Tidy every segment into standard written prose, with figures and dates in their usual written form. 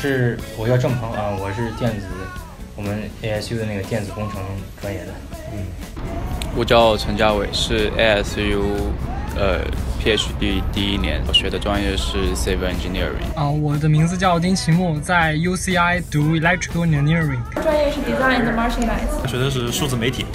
我叫郑鹏啊，我是我们 ASU 的那个电子工程专业的。 我叫陈家伟，是 ASU PhD 第1年，我学的专业是 Civil Engineering。 我的名字叫丁奇墨，在 UCI 读 Electrical Engineering， 专业是 Design and Merchandise， 学的是数字媒体。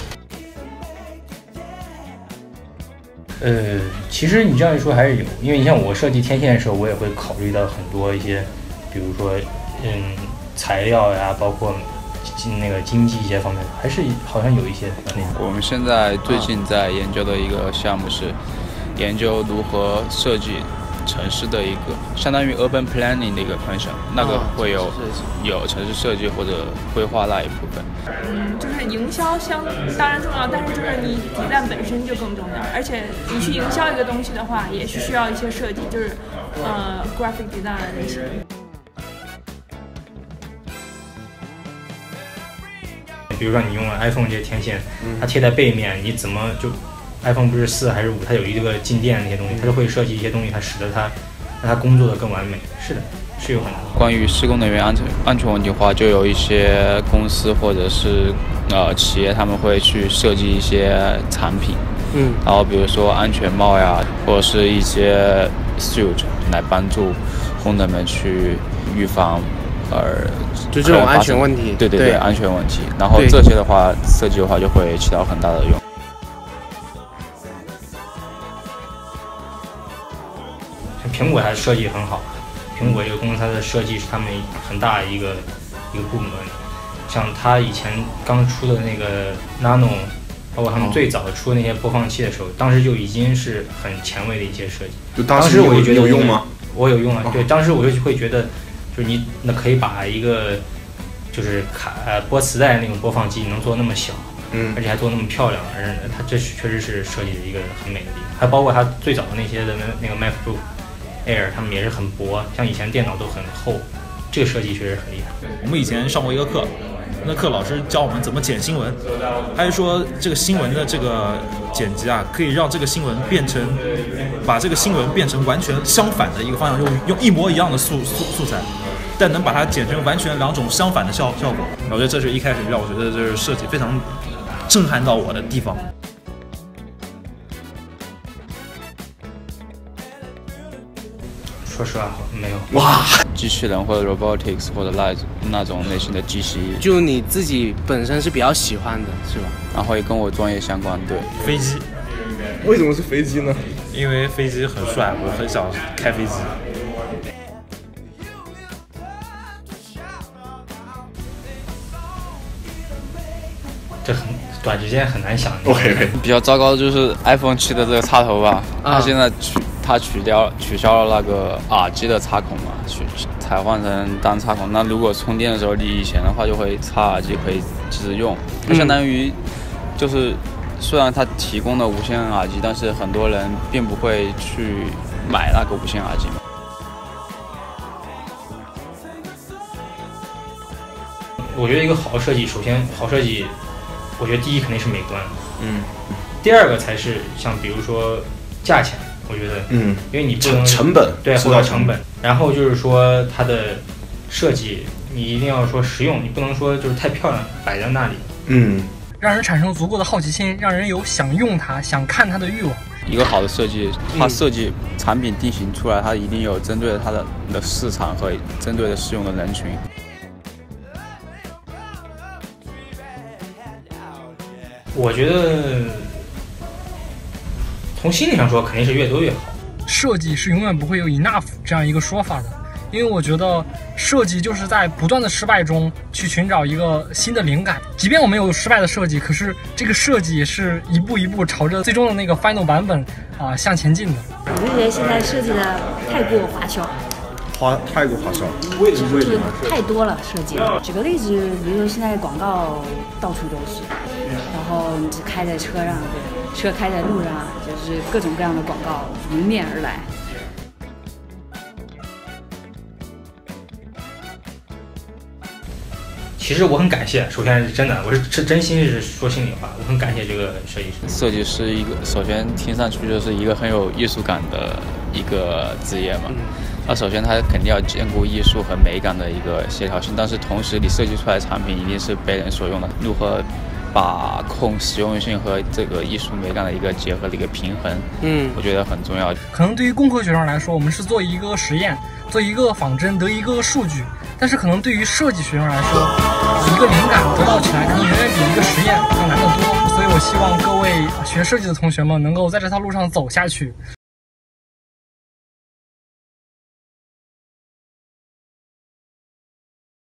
其实你这样一说还是有，因为你像我设计天线的时候，我也会考虑到很多一些，比如说材料呀，包括那个经济一些方面，还是好像有一些那样。 我们现在最近在研究的一个项目是研究如何设计城市的一个相当于 urban planning 的一个 function， 那个会有城市设计或者规划那一部分。 就是营销当然重要，但是就是你design本身就更重要，而且你去营销一个东西的话，也是需要一些设计，就是graphic design 那些。 比如说你用了 iPhone 这些天线，它贴在背面，你怎么就 iPhone 不是4还是5，它有一个静电那些东西，它就会设计一些东西，它使得它让它工作的更完美。是的，是有很多。 关于施工人员安全问题的话，就有一些公司或者是企业，他们会去设计一些产品，然后比如说安全帽呀，或者是一些 suit 来帮助工人们去预防就这种安全问题。 对安全问题。然后这些的话，设计的话就会起到很大的用。 苹果它的设计很好，苹果这个公司它的设计是他们很大一个部门。像它以前刚出的那个 Nano， 包括他们最早的出的那些播放器的时候，当时就已经是很前卫的一些设计。 就当时我就觉得有用吗？ 我有用了，对，当时我就会觉得，就是你那可以把一个就是播磁带那种播放机能做那么小，而且还做那么漂亮，它这确实是设计的一个很美的地方。还包括它最早的那些的那个 MacBook Air， 他们也是很薄，像以前电脑都很厚，这个设计确实很厉害。 我们以前上过一个课，那课老师教我们怎么剪新闻，他就说这个新闻的这个剪辑啊，可以让这个新闻把这个新闻变成完全相反的一个方向，用一模一样的素材，但能把它剪成完全2种相反的效果。我觉得这是一开始让我觉得这是设计非常震撼到我的地方。 说实话，没有。 哇， 机器人或者 robotics 或者那种类型的机器， 就你自己本身是比较喜欢的，是吧？ 然后也跟我专业相关。对， 飞机。 为什么是飞机呢？ 因为飞机很帅，我很想开飞机。 这短时间很难想。 比较糟糕的就是 iPhone 7的这个插头吧，它现在取消了那个耳机的插孔嘛，才换成单插孔。那如果充电的时候，你以前的话就会插耳机可以直接用，就相当于就是虽然它提供了无线耳机，但是很多人并不会去买那个无线耳机嘛。 我觉得一个好的设计，首先好设计，我觉得第一肯定是美观，第二个才是像比如说价钱。我觉得，因为你不能成本， 对，获得成本。然后就是说它的设计，你一定要说实用，你不能说就是太漂亮摆在那里。 让人产生足够的好奇心，让人有想用它、想看它的欲望。 一个好的设计，它设计产品定型出来，它一定有针对它的市场和针对的适用的人群。 我觉得。从心理上说，肯定是越多越好。 设计是永远不会有 enough 这样一个说法的，因为我觉得设计就是在不断的失败中去寻找一个新的灵感。即便我们有失败的设计，可是这个设计也是一步一步朝着最终的那个 final 版本向前进的。 我就觉得现在设计的太过花哨， 太过花哨， 就是太多了设计。举个例子，比如说现在广告到处都是，然后你只开在车上，车开在路上，就是各种各样的广告迎面而来。 其实我很感谢，首先是真的，我是真心是说心里话，我很感谢这个设计师。 设计师首先听上去就是一个很有艺术感的一个职业嘛， 那首先它肯定要兼顾艺术和美感的一个协调性，但是同时你设计出来的产品一定是被人所用的，如何把控实用性和这个艺术美感的一个结合的一个平衡，我觉得很重要。 可能对于工科学生来说，我们是做一个实验，做一个仿真，得一个数据，但是可能对于设计学生来说，一个灵感得到起来可能远远比一个实验要难得多。所以我希望各位学设计的同学们能够在这条路上走下去。